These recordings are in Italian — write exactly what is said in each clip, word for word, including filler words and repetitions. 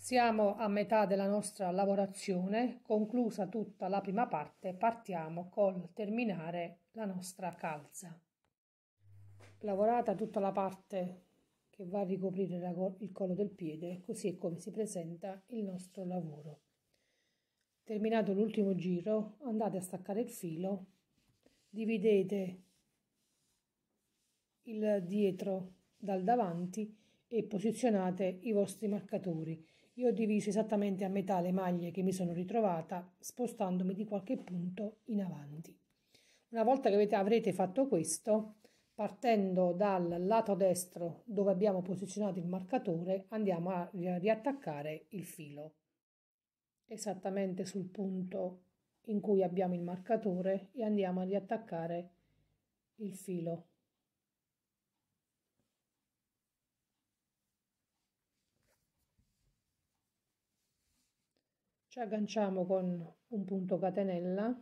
Siamo a metà della nostra lavorazione, conclusa tutta la prima parte, partiamo col terminare la nostra calza. Lavorata tutta la parte che va a ricoprire il collo del piede, così è come si presenta il nostro lavoro. Terminato l'ultimo giro, andate a staccare il filo, dividete il dietro dal davanti e posizionate i vostri marcatori. Io ho diviso esattamente a metà le maglie che mi sono ritrovata, spostandomi di qualche punto in avanti. Una volta che avete, avrete fatto questo, partendo dal lato destro dove abbiamo posizionato il marcatore, andiamo a riattaccare il filo esattamente sul punto in cui abbiamo il marcatore e andiamo a riattaccare il filo. Ci agganciamo con un punto catenella.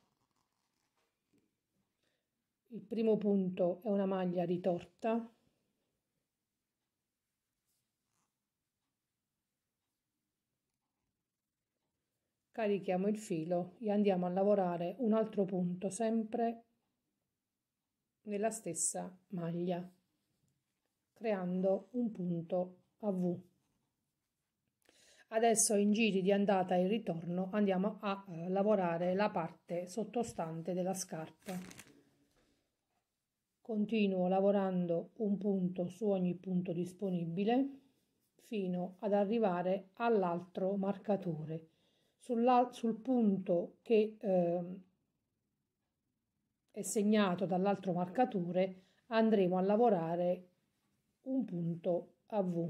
Il primo punto è una maglia ritorta. Carichiamo il filo e andiamo a lavorare un altro punto sempre nella stessa maglia, creando un punto a V. Adesso in giri di andata e ritorno andiamo a eh, lavorare la parte sottostante della scarpa. Continuo lavorando un punto su ogni punto disponibile fino ad arrivare all'altro marcatore. Sul, sul punto che eh, è segnato dall'altro marcatore andremo a lavorare un punto a V.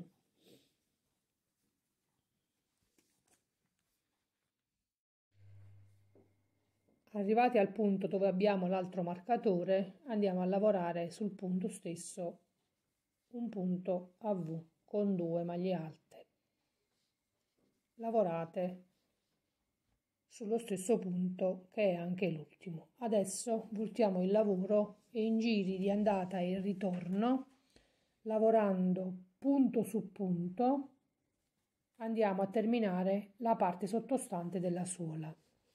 Arrivati al punto dove abbiamo l'altro marcatore, andiamo a lavorare sul punto stesso un punto a V con due maglie alte. Lavorate sullo stesso punto che è anche l'ultimo. Adesso voltiamo il lavoro e in giri di andata e ritorno, lavorando punto su punto, andiamo a terminare la parte sottostante della suola.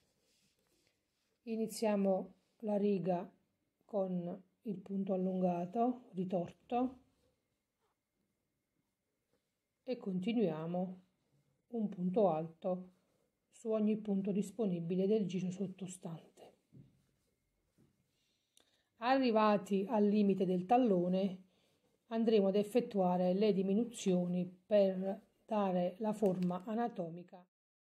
Iniziamo la riga con il punto allungato, ritorto, e continuiamo un punto alto su ogni punto disponibile del giro sottostante. Arrivati al limite del tallone, andremo ad effettuare le diminuzioni per dare la forma anatomica.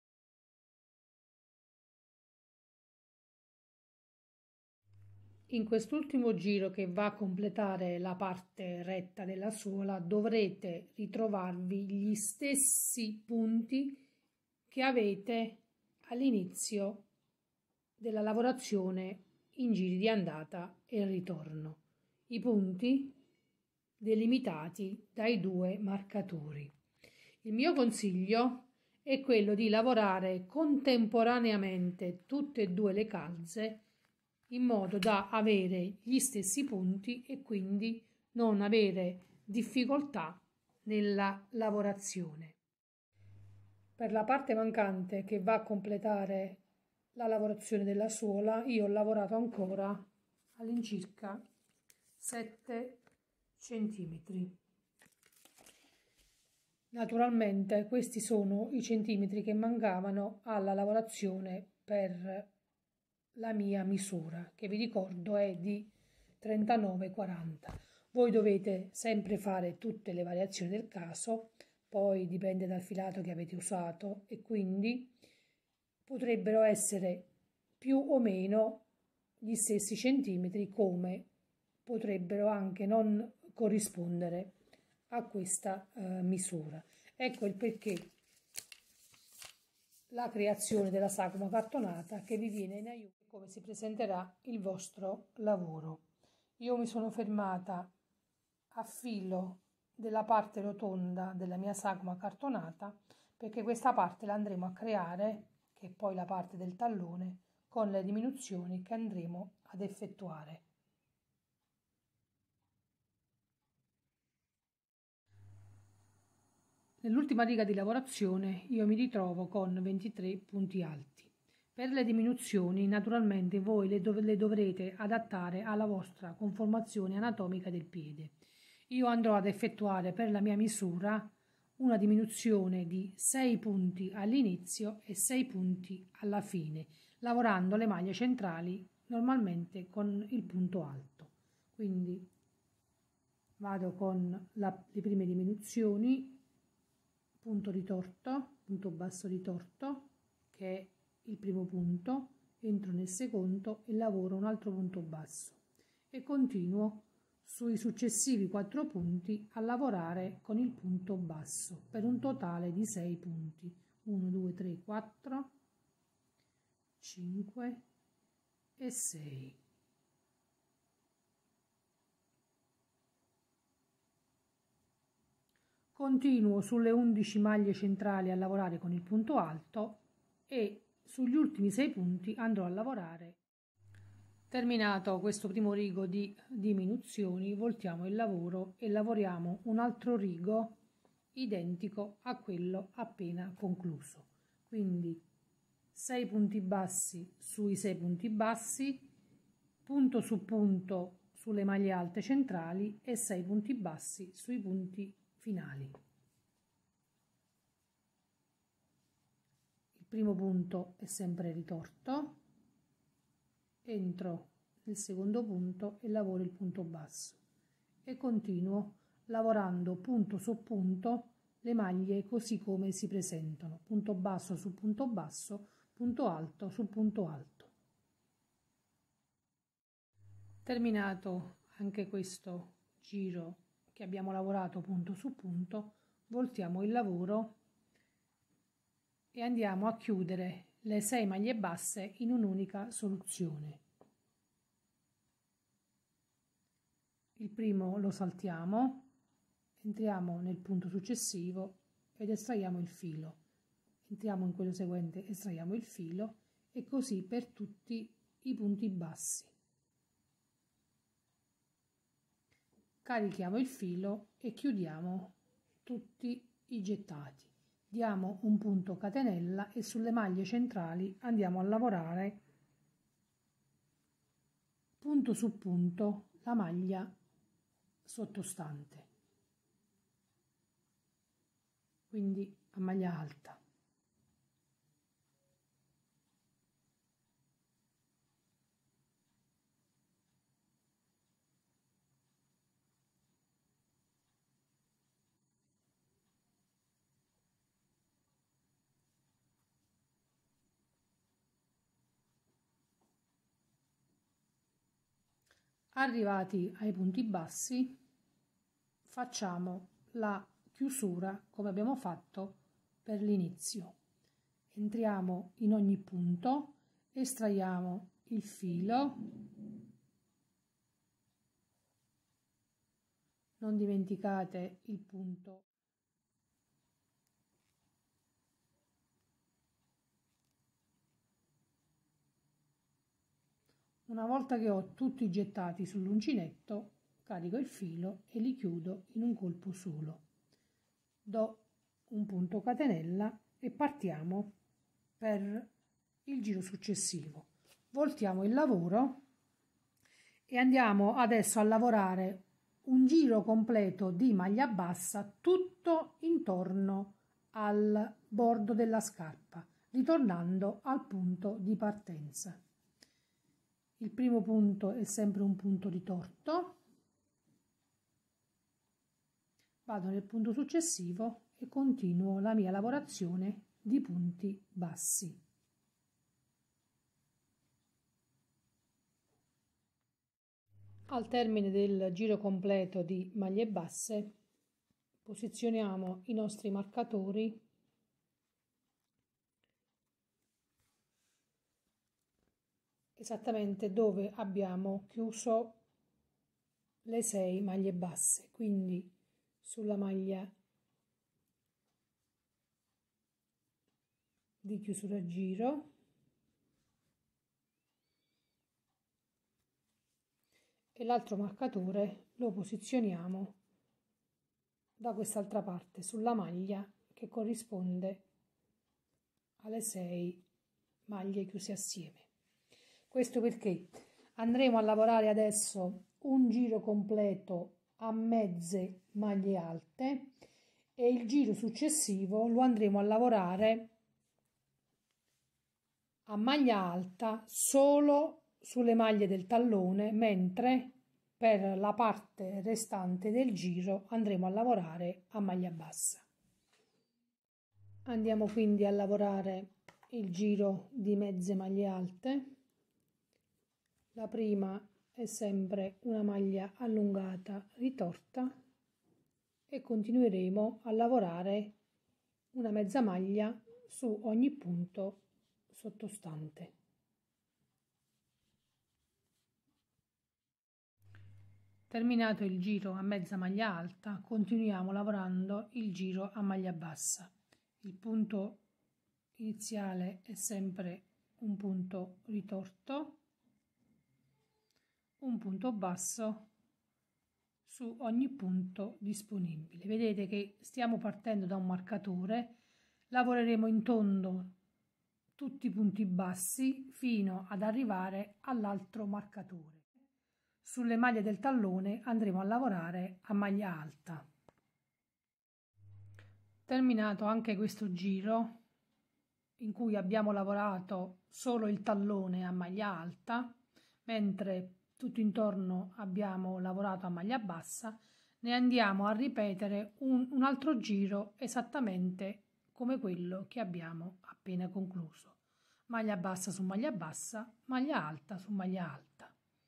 In quest'ultimo giro che va a completare la parte retta della suola dovrete ritrovarvi gli stessi punti che avete all'inizio della lavorazione in giri di andata e ritorno, i punti delimitati dai due marcatori. Il mio consiglio è quello di lavorare contemporaneamente tutte e due le calze in modo da avere gli stessi punti e quindi non avere difficoltà nella lavorazione. Per la parte mancante che va a completare la lavorazione della suola, io ho lavorato ancora all'incirca sette centimetri. Naturalmente questi sono i centimetri che mancavano alla lavorazione per la mia misura, che vi ricordo è di trentanove quaranta. Voi dovete sempre fare tutte le variazioni del caso, poi dipende dal filato che avete usato e quindi potrebbero essere più o meno gli stessi centimetri, come potrebbero anche non corrispondere a questa eh, misura. Ecco il perché la creazione della sagoma cartonata che vi viene in aiuto e come si presenterà il vostro lavoro. Io mi sono fermata a filo della parte rotonda della mia sagoma cartonata perché questa parte la andremo a creare, che è poi la parte del tallone, con le diminuzioni che andremo ad effettuare. Nell'ultima riga di lavorazione io mi ritrovo con ventitré punti alti. Per le diminuzioni naturalmente voi le, dov le dovrete adattare alla vostra conformazione anatomica del piede. Io andrò ad effettuare per la mia misura una diminuzione di sei punti all'inizio e sei punti alla fine, lavorando le maglie centrali normalmente con il punto alto. Quindi vado con la, le prime diminuzioni, punto ritorto, punto basso ritorto, che è il primo punto, entro nel secondo e lavoro un altro punto basso e continuo sui successivi quattro punti a lavorare con il punto basso per un totale di sei punti. uno, due, tre, quattro, cinque e sei. Continuo sulle undici maglie centrali a lavorare con il punto alto e sugli ultimi sei punti andrò a lavorare. Terminato questo primo rigo di diminuzioni, voltiamo il lavoro e lavoriamo un altro rigo identico a quello appena concluso. Quindi sei punti bassi sui sei punti bassi, punto su punto sulle maglie alte centrali e sei punti bassi sui punti finali. Il primo punto è sempre ritorto, entro nel secondo punto e lavoro il punto basso e continuo lavorando punto su punto le maglie così come si presentano, punto basso su punto basso, punto alto su punto alto. Terminato anche questo giro che abbiamo lavorato punto su punto, voltiamo il lavoro e andiamo a chiudere le sei maglie basse in un'unica soluzione. Il primo lo saltiamo, entriamo nel punto successivo ed estraiamo il filo, entriamo in quello seguente, estraiamo il filo e così per tutti i punti bassi. Carichiamo il filo e chiudiamo tutti i gettati. Diamo un punto catenella e sulle maglie centrali andiamo a lavorare punto su punto la maglia sottostante, quindi a maglia alta. Arrivati ai punti bassi, facciamo la chiusura come abbiamo fatto per l'inizio. Entriamo in ogni punto, estraiamo il filo, non dimenticate il punto. Una volta che ho tutti gettati sull'uncinetto, carico il filo e li chiudo in un colpo solo. Do un punto catenella e partiamo per il giro successivo. Voltiamo il lavoro e andiamo adesso a lavorare un giro completo di maglia bassa tutto intorno al bordo della scarpa, ritornando al punto di partenza. Il primo punto è sempre un punto ritorto, vado nel punto successivo e continuo la mia lavorazione di punti bassi. Al termine del giro completo di maglie basse posizioniamo i nostri marcatori esattamente dove abbiamo chiuso le sei maglie basse, quindi sulla maglia di chiusura giro e l'altro marcatore lo posizioniamo da quest'altra parte sulla maglia che corrisponde alle sei maglie chiuse assieme. Questo perché andremo a lavorare adesso un giro completo a mezze maglie alte e il giro successivo lo andremo a lavorare a maglia alta solo sulle maglie del tallone, mentre per la parte restante del giro andremo a lavorare a maglia bassa. Andiamo quindi a lavorare il giro di mezze maglie alte. La prima è sempre una maglia allungata ritorta e continueremo a lavorare una mezza maglia su ogni punto sottostante. Terminato il giro a mezza maglia alta, continuiamo lavorando il giro a maglia bassa. Il punto iniziale è sempre un punto ritorto, un punto basso su ogni punto disponibile. Vedete che stiamo partendo da un marcatore, lavoreremo in tondo tutti i punti bassi fino ad arrivare all'altro marcatore. Sulle maglie del tallone andremo a lavorare a maglia alta. Terminato anche questo giro in cui abbiamo lavorato solo il tallone a maglia alta, mentre tutto intorno abbiamo lavorato a maglia bassa, ne andiamo a ripetere un, un altro giro esattamente come quello che abbiamo appena concluso. Maglia bassa su maglia bassa, maglia alta su maglia alta.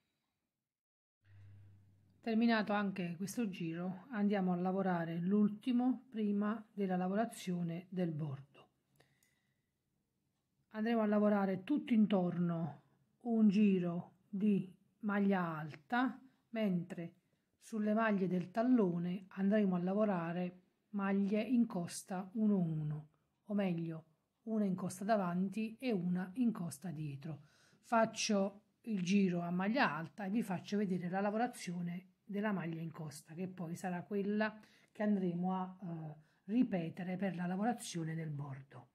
Terminato anche questo giro, andiamo a lavorare l'ultimo prima della lavorazione del bordo. Andremo a lavorare tutto intorno un giro di maglia alta, mentre sulle maglie del tallone andremo a lavorare maglie in costa uno uno, o meglio, una in costa davanti e una in costa dietro. Faccio il giro a maglia alta e vi faccio vedere la lavorazione della maglia in costa, che poi sarà quella che andremo a eh, ripetere per la lavorazione del bordo.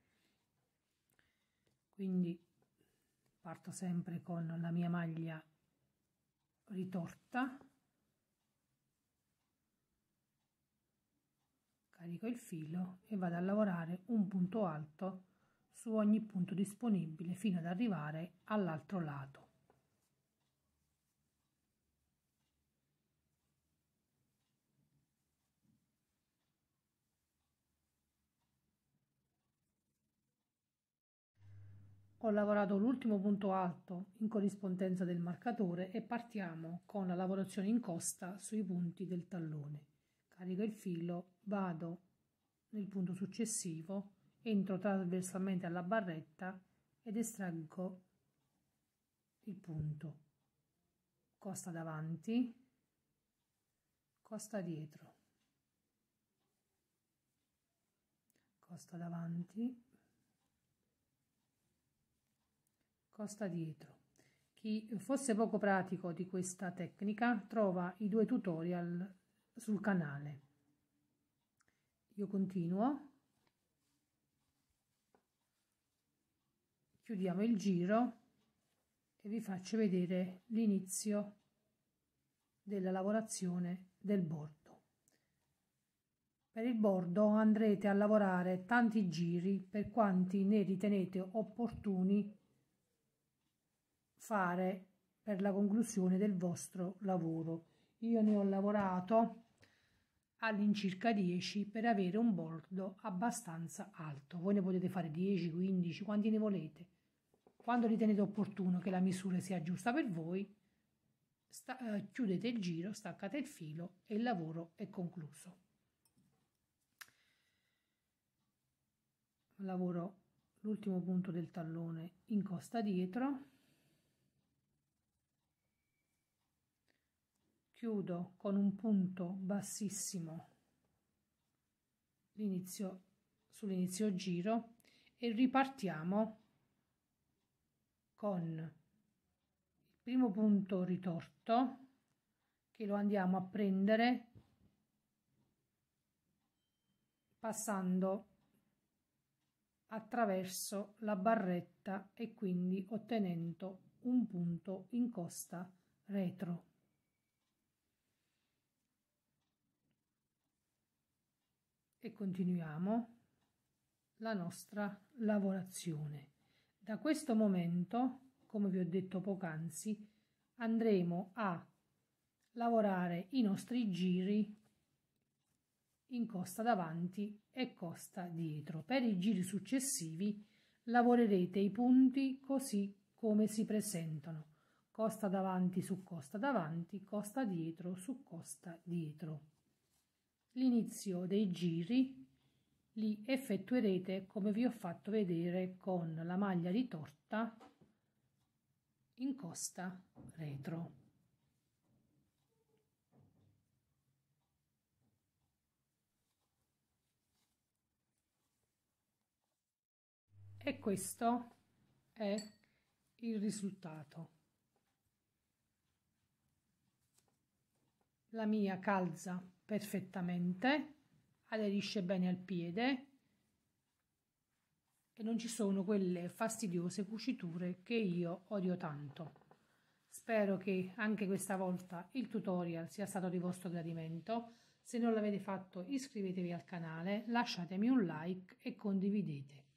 Quindi parto sempre con la mia maglia ritorta, carico il filo e vado a lavorare un punto alto su ogni punto disponibile fino ad arrivare all'altro lato. Ho lavorato l'ultimo punto alto in corrispondenza del marcatore e partiamo con la lavorazione in costa sui punti del tallone. Carico il filo, vado nel punto successivo, entro trasversalmente alla barretta ed estraggo il punto. Costa davanti, costa dietro, costa davanti, costa dietro. Chi fosse poco pratico di questa tecnica trova i due tutorial sul canale. Io continuo, chiudiamo il giro e vi faccio vedere l'inizio della lavorazione del bordo. Per il bordo andrete a lavorare tanti giri per quanti ne ritenete opportuni fare per la conclusione del vostro lavoro. Io ne ho lavorato all'incirca dieci per avere un bordo abbastanza alto. Voi ne potete fare dieci, quindici, quanti ne volete. Quando ritenete opportuno che la misura sia giusta per voi, sta, eh, chiudete il giro, staccate il filo e il lavoro è concluso. Lavoro l'ultimo punto del tallone in costa dietro, chiudo con un punto bassissimo l'inizio sull'inizio giro e ripartiamo con il primo punto ritorto che lo andiamo a prendere passando attraverso la barretta e quindi ottenendo un punto in costa retro. E continuiamo la nostra lavorazione. Da questo momento, come vi ho detto poc'anzi, andremo a lavorare i nostri giri in costa davanti e costa dietro. Per i giri successivi lavorerete i punti così come si presentano: costa davanti su costa davanti, costa dietro su costa dietro. L'inizio dei giri li effettuerete come vi ho fatto vedere con la maglia ritorta in costa retro. E questo è il risultato. La mia calza perfettamente, aderisce bene al piede e non ci sono quelle fastidiose cuciture che io odio tanto. Spero che anche questa volta il tutorial sia stato di vostro gradimento. Se non l'avete fatto, iscrivetevi al canale, lasciatemi un like e condividete.